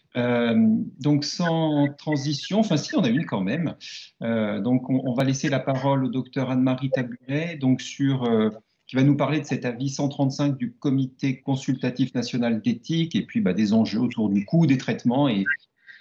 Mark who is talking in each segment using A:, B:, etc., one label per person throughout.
A: Donc sans transition, enfin si, on a une quand même. Donc on va laisser la parole au docteur Anne-Marie Taburet, donc qui va nous parler de cet avis 135 du Comité consultatif national d'éthique et puis des enjeux autour du coût des traitements et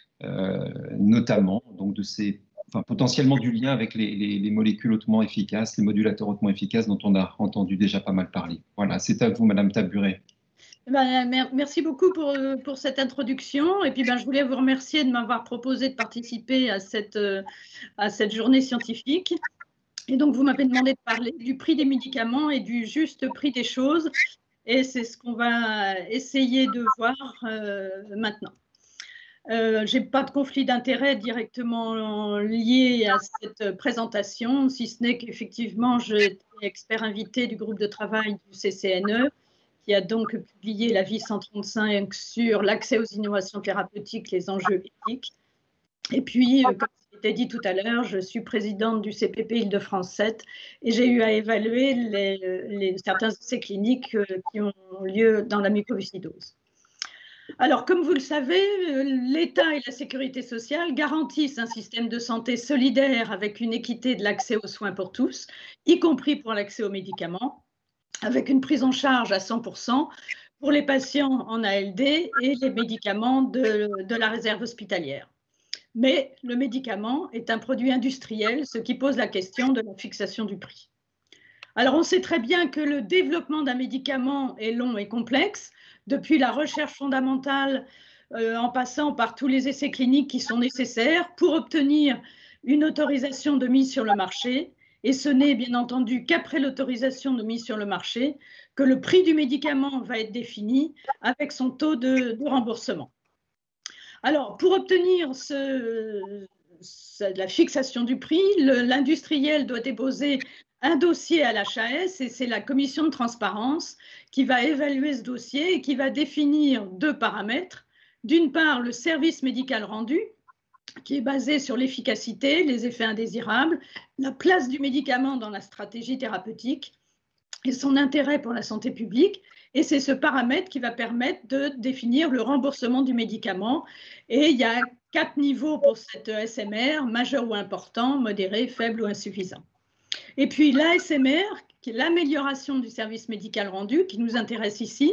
A: notamment donc enfin, potentiellement du lien avec les molécules hautement efficaces, les modulateurs hautement efficaces dont on a entendu déjà pas mal parler. Voilà, c'est à vous, Madame Taburet.
B: Merci beaucoup pour cette introduction. Et puis, je voulais vous remercier de m'avoir proposé de participer à cette journée scientifique. Et donc, vous m'avez demandé de parler du prix des médicaments et du juste prix des choses. Et c'est ce qu'on va essayer de voir maintenant. Je n'ai pas de conflit d'intérêt directement lié à cette présentation, si ce n'est qu'effectivement, j'ai été expert invité du groupe de travail du CCNE, qui a donc publié l'avis 135 sur l'accès aux innovations thérapeutiques, les enjeux éthiques. Et puis, comme c'était dit tout à l'heure, je suis présidente du CPP Île-de-France 7 et j'ai eu à évaluer certains essais cliniques qui ont lieu dans la mucoviscidose. Alors, comme vous le savez, l'État et la sécurité sociale garantissent un système de santé solidaire avec une équité de l'accès aux soins pour tous, y compris pour l'accès aux médicaments, avec une prise en charge à 100% pour les patients en ALD et les médicaments de la réserve hospitalière. Mais le médicament est un produit industriel, ce qui pose la question de la fixation du prix. Alors, on sait très bien que le développement d'un médicament est long et complexe, depuis la recherche fondamentale en passant par tous les essais cliniques qui sont nécessaires pour obtenir une autorisation de mise sur le marché. Et ce n'est bien entendu qu'après l'autorisation de mise sur le marché que le prix du médicament va être défini avec son taux de remboursement. Alors, pour obtenir la fixation du prix, l'industriel doit déposer un dossier à l'HAS et c'est la commission de transparence qui va évaluer ce dossier et qui va définir deux paramètres. D'une part, le service médical rendu, qui est basé sur l'efficacité, les effets indésirables, la place du médicament dans la stratégie thérapeutique et son intérêt pour la santé publique. Et c'est ce paramètre qui va permettre de définir le remboursement du médicament. Et il y a 4 niveaux pour cette SMR, majeur ou important, modéré, faible ou insuffisant. Et puis l'ASMR, qui est l'amélioration du service médical rendu, qui nous intéresse ici,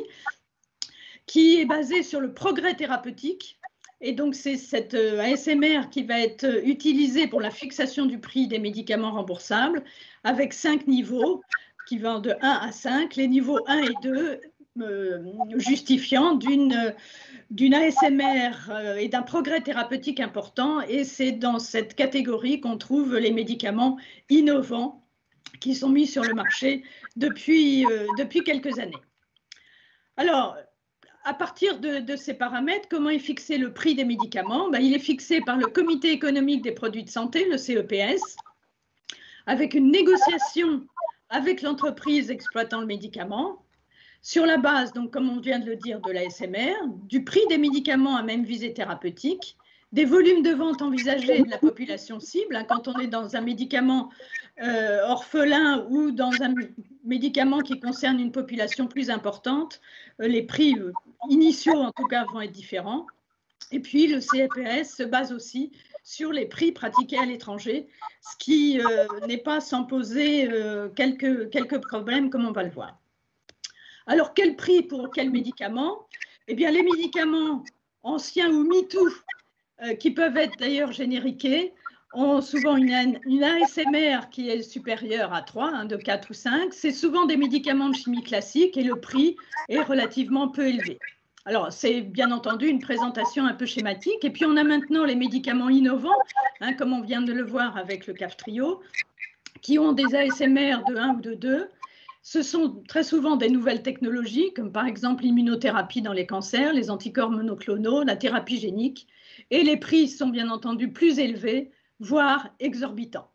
B: qui est basée sur le progrès thérapeutique. Et donc c'est cette ASMR qui va être utilisée pour la fixation du prix des médicaments remboursables, avec 5 niveaux qui vont de 1 à 5, les niveaux 1 et 2 justifiant d'une ASMR et d'un progrès thérapeutique important. Et c'est dans cette catégorie qu'on trouve les médicaments innovants qui sont mis sur le marché depuis quelques années. Alors, à partir de ces paramètres, comment est fixé le prix des médicaments? Il est fixé par le Comité économique des produits de santé, le CEPS, avec une négociation avec l'entreprise exploitant le médicament, sur la base, donc, comme on vient de le dire, de la SMR, du prix des médicaments à même visée thérapeutique, des volumes de vente envisagés de la population cible, quand on est dans un médicament orphelin ou dans un médicament qui concerne une population plus importante, les prix initiaux, en tout cas, vont être différents. Et puis, le CEPS se base aussi sur les prix pratiqués à l'étranger, ce qui n'est pas sans poser quelques problèmes, comme on va le voir. Alors, quel prix pour quel médicament? Eh bien, les médicaments anciens ou MeToo, qui peuvent être d'ailleurs génériqués, ont souvent une ASMR qui est supérieure à 3, de 4 ou 5. C'est souvent des médicaments de chimie classique et le prix est relativement peu élevé. Alors, c'est bien entendu une présentation un peu schématique. Et puis, on a maintenant les médicaments innovants, comme on vient de le voir avec le Kaftrio, qui ont des ASMR de 1 ou de 2. Ce sont très souvent des nouvelles technologies, comme par exemple l'immunothérapie dans les cancers, les anticorps monoclonaux, la thérapie génique. Et les prix sont bien entendu plus élevés, voire exorbitants.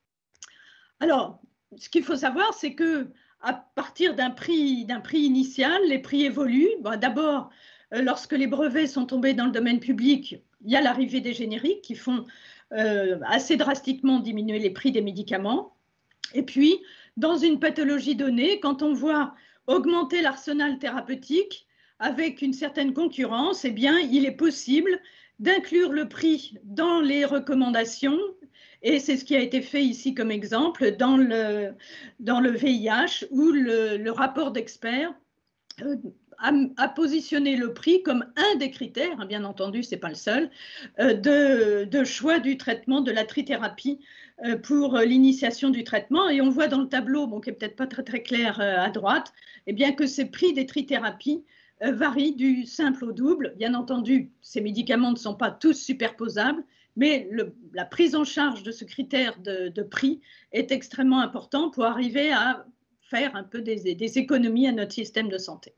B: Alors, ce qu'il faut savoir, c'est qu'à partir d'un prix initial, les prix évoluent. D'abord, lorsque les brevets sont tombés dans le domaine public, il y a l'arrivée des génériques qui font assez drastiquement diminuer les prix des médicaments. Et puis, dans une pathologie donnée, quand on voit augmenter l'arsenal thérapeutique, avec une certaine concurrence, eh bien, il est possible d'inclure le prix dans les recommandations. Et c'est ce qui a été fait ici comme exemple dans le VIH, où le rapport d'experts a positionné le prix comme un des critères, bien entendu, ce n'est pas le seul, de choix du traitement de la trithérapie pour l'initiation du traitement. Et on voit dans le tableau, bon, qui n'est peut-être pas très clair à droite, eh bien que ces prix des trithérapies varient du simple au double. Bien entendu, ces médicaments ne sont pas tous superposables, mais la prise en charge de ce critère de prix est extrêmement important pour arriver à faire un peu des économies à notre système de santé.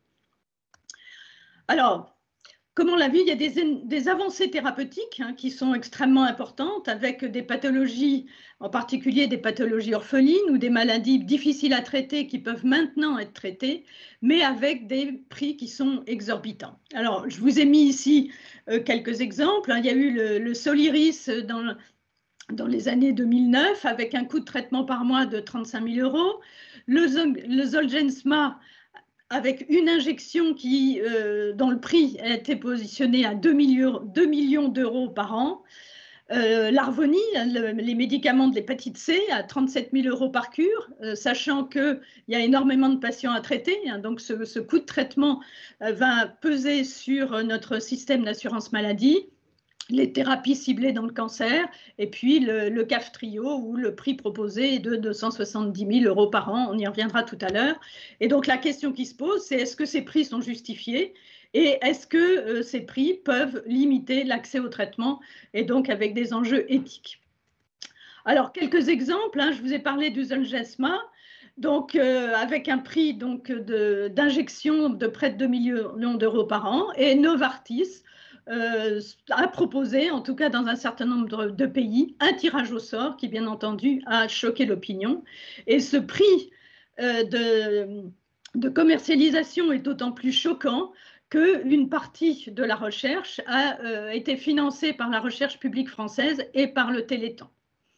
B: Alors, comme on l'a vu, il y a des avancées thérapeutiques qui sont extrêmement importantes, avec des pathologies, en particulier des pathologies orphelines ou des maladies difficiles à traiter qui peuvent maintenant être traitées, mais avec des prix qui sont exorbitants. Alors, je vous ai mis ici quelques exemples. Il y a eu le Soliris dans les années 2009, avec un coût de traitement par mois de 35 000 €. Le Zolgensma, avec une injection dont le prix a été positionné à 2 millions d'euros par an. L'Harvoni, les médicaments de l'hépatite C, à 37 000 € par cure, sachant qu'il y a énormément de patients à traiter. Donc ce coût de traitement va peser sur notre système d'assurance maladie. Les thérapies ciblées dans le cancer, et puis le Kaftrio, où le prix proposé est de 270 000 € par an. On y reviendra tout à l'heure. Et donc la question qui se pose, c'est est-ce que ces prix sont justifiés et est-ce que ces prix peuvent limiter l'accès au traitement, et donc avec des enjeux éthiques. Alors, quelques exemples. Je vous ai parlé du Zolgensma, donc avec un prix d'injection de près de 2 millions d'euros par an, et Novartis a proposé, en tout cas dans un certain nombre de pays, un tirage au sort qui, bien entendu, a choqué l'opinion. Et ce prix de commercialisation est d'autant plus choquant qu'une partie de la recherche a été financée par la recherche publique française et par le Téléthon.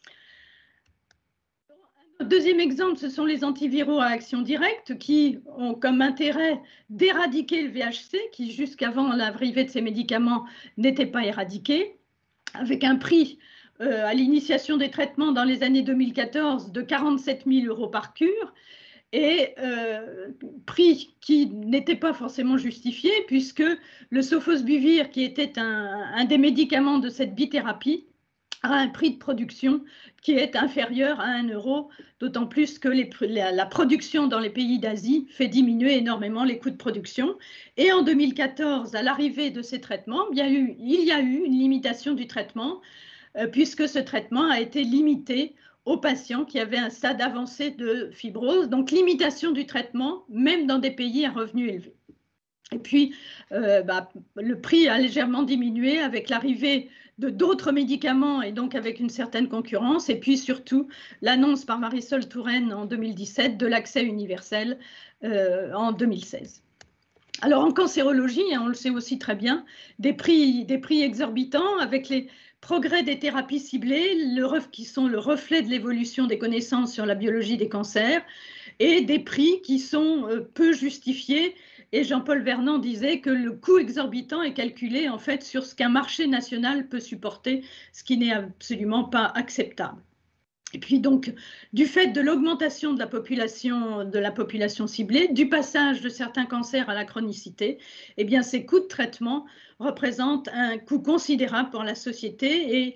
B: Deuxième exemple, ce sont les antiviraux à action directe qui ont comme intérêt d'éradiquer le VHC qui, jusqu'avant l'arrivée de ces médicaments, n'était pas éradiqué, avec un prix à l'initiation des traitements dans les années 2014 de 47 000 € par cure, et prix qui n'était pas forcément justifié puisque le sofosbuvir, qui était un des médicaments de cette bithérapie, a un prix de production qui est inférieur à 1 €, d'autant plus que la production dans les pays d'Asie fait diminuer énormément les coûts de production. Et en 2014, à l'arrivée de ces traitements, il y a eu une limitation du traitement, puisque ce traitement a été limité aux patients qui avaient un stade avancé de fibrose, donc limitation du traitement, même dans des pays à revenus élevés. Et puis, le prix a légèrement diminué avec l'arrivée de d'autres médicaments et donc avec une certaine concurrence. Et puis surtout, l'annonce par Marisol Touraine en 2017 de l'accès universel en 2016. Alors en cancérologie, on le sait aussi très bien, des prix exorbitants avec les progrès des thérapies ciblées qui sont le reflet de l'évolution des connaissances sur la biologie des cancers et des prix qui sont peu justifiés. Et Jean-Paul Vernant disait que le coût exorbitant est calculé en fait sur ce qu'un marché national peut supporter, ce qui n'est absolument pas acceptable. Et puis donc, du fait de l'augmentation de la population ciblée, du passage de certains cancers à la chronicité, eh bien ces coûts de traitement représentent un coût considérable pour la société. Et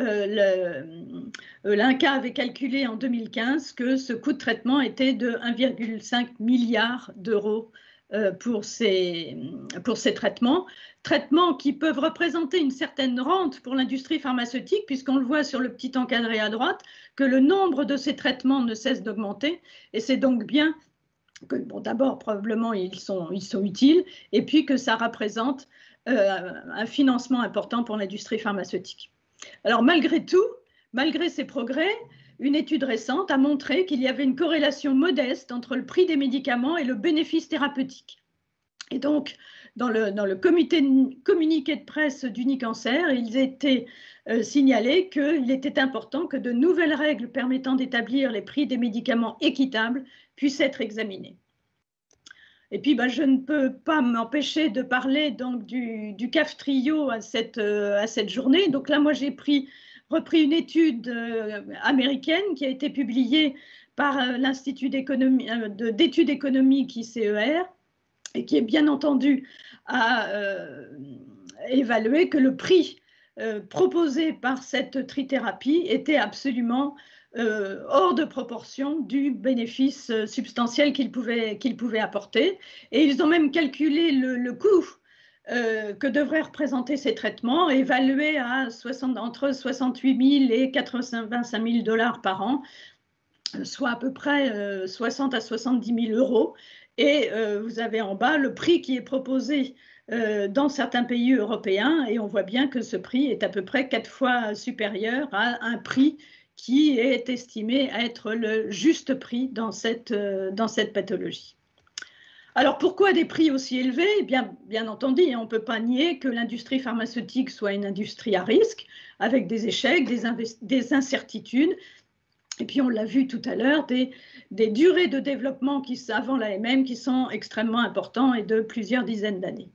B: l'INCa avait calculé en 2015 que ce coût de traitement était de 1,5 milliard d'euros pour ces traitements qui peuvent représenter une certaine rente pour l'industrie pharmaceutique, puisqu'on le voit sur le petit encadré à droite, que le nombre de ces traitements ne cesse d'augmenter. Et c'est donc bien que, bon, d'abord, probablement, ils sont utiles, et puis que ça représente un financement important pour l'industrie pharmaceutique. Alors, malgré tout, malgré ces progrès, une étude récente a montré qu'il y avait une corrélation modeste entre le prix des médicaments et le bénéfice thérapeutique. Et donc, dans le communiqué de presse d'Unicancer, il était signalé qu'il était important que de nouvelles règles permettant d'établir les prix des médicaments équitables puissent être examinées. Et puis, je ne peux pas m'empêcher de parler donc du CAF Trio à cette journée. Donc là, moi, j'ai repris une étude américaine qui a été publiée par l'Institut d'études économiques ICER et qui est bien entendu à évaluer que le prix proposé par cette trithérapie était absolument hors de proportion du bénéfice substantiel qu'il pouvait apporter. Et ils ont même calculé le coût que devraient représenter ces traitements, évalué à entre 68 000 et 85 000 $ par an, soit à peu près 60 à 70 000 euros. Et vous avez en bas le prix qui est proposé dans certains pays européens, et on voit bien que ce prix est à peu près 4 fois supérieur à un prix qui est estimé à être le juste prix dans cette pathologie. Alors pourquoi des prix aussi élevés? Bien entendu, on ne peut pas nier que l'industrie pharmaceutique soit une industrie à risque, avec des échecs, des incertitudes, et puis on l'a vu tout à l'heure, des durées de développement avant l'AMM qui sont extrêmement importantes et de plusieurs dizaines d'années.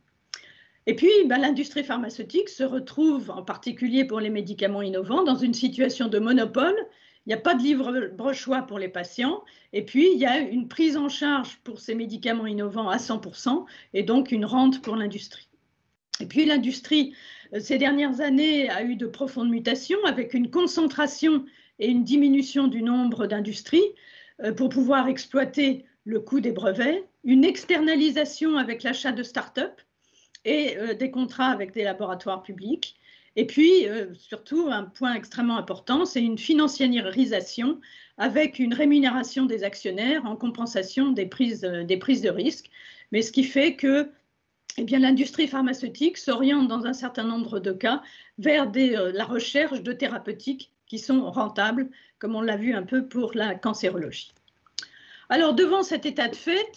B: Et puis, l'industrie pharmaceutique se retrouve, en particulier pour les médicaments innovants, dans une situation de monopole. Il n'y a pas de libre-choix pour les patients. Et puis, il y a une prise en charge pour ces médicaments innovants à 100% et donc une rente pour l'industrie. Et puis, l'industrie, ces dernières années, a eu de profondes mutations avec une concentration et une diminution du nombre d'industries pour pouvoir exploiter le coût des brevets, une externalisation avec l'achat de start-up, et des contrats avec des laboratoires publics. Et puis, surtout, un point extrêmement important, c'est une financiarisation avec une rémunération des actionnaires en compensation des prises de risque. Mais ce qui fait que l'industrie pharmaceutique s'oriente dans un certain nombre de cas vers la recherche de thérapeutiques qui sont rentables, comme on l'a vu un peu pour la cancérologie. Alors, devant cet état de fait,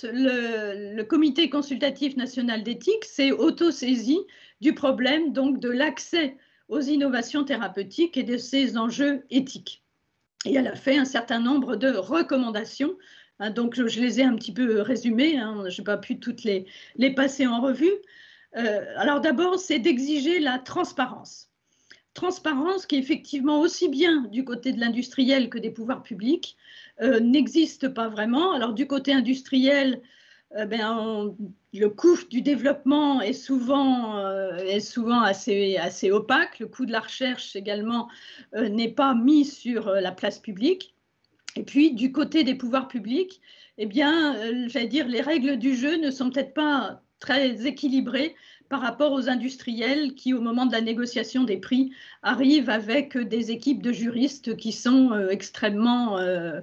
B: le Comité consultatif national d'éthique s'est auto-saisi du problème donc de l'accès aux innovations thérapeutiques et de ses enjeux éthiques. Et elle a fait un certain nombre de recommandations. Donc, je les ai un petit peu résumées. Je n'ai pas pu toutes les passer en revue. Alors, d'abord, c'est d'exiger la transparence. Transparence qui, effectivement, aussi bien du côté de l'industriel que des pouvoirs publics, n'existe pas vraiment. Alors du côté industriel, le coût du développement est souvent assez opaque. Le coût de la recherche également n'est pas mis sur la place publique. Et puis du côté des pouvoirs publics, j'allais dire, les règles du jeu ne sont peut-être pas très équilibrées par rapport aux industriels qui, au moment de la négociation des prix, arrivent avec des équipes de juristes qui sont extrêmement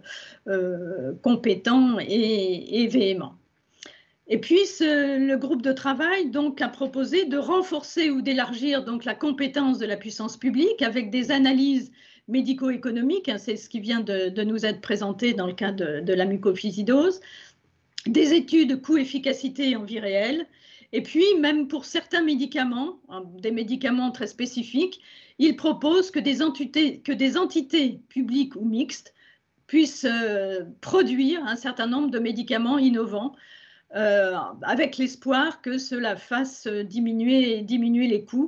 B: compétents et véhéments. Et puis, le groupe de travail donc, a proposé de renforcer ou d'élargir donc, la compétence de la puissance publique avec des analyses médico-économiques, c'est ce qui vient de nous être présenté dans le cas de la mucoviscidose, des études coût-efficacité en vie réelle. Et puis, même pour certains médicaments, des médicaments très spécifiques, il propose que des entités publiques ou mixtes puissent produire un certain nombre de médicaments innovants avec l'espoir que cela fasse diminuer les coûts,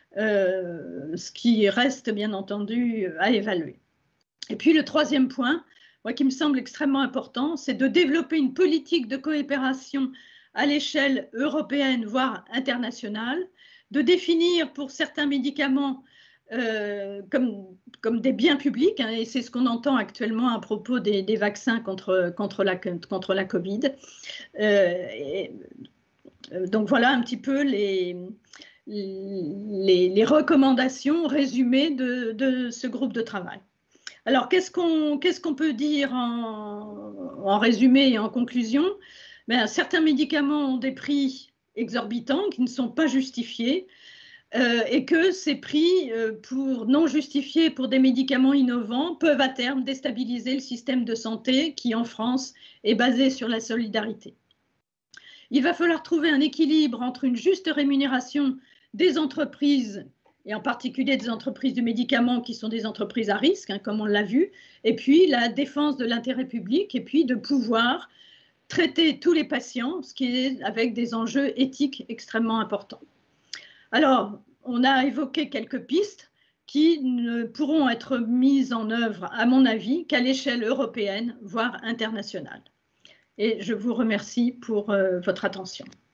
B: ce qui reste bien entendu à évaluer. Et puis, le troisième point, qui me semble extrêmement important, c'est de développer une politique de coopération à l'échelle européenne, voire internationale, de définir pour certains médicaments comme des biens publics, et c'est ce qu'on entend actuellement à propos des vaccins contre la Covid. Donc voilà un petit peu les recommandations résumées de ce groupe de travail. Alors, qu'est-ce qu'on peut dire en résumé et en conclusion? Certains médicaments ont des prix exorbitants qui ne sont pas justifiés et que ces prix non justifiés pour des médicaments innovants peuvent à terme déstabiliser le système de santé qui, en France, est basé sur la solidarité. Il va falloir trouver un équilibre entre une juste rémunération des entreprises et en particulier des entreprises du médicament qui sont des entreprises à risque, comme on l'a vu, et puis la défense de l'intérêt public, et puis de pouvoir traiter tous les patients, ce qui est avec des enjeux éthiques extrêmement importants. Alors, on a évoqué quelques pistes qui ne pourront être mises en œuvre, à mon avis, qu'à l'échelle européenne, voire internationale. Et je vous remercie pour votre attention.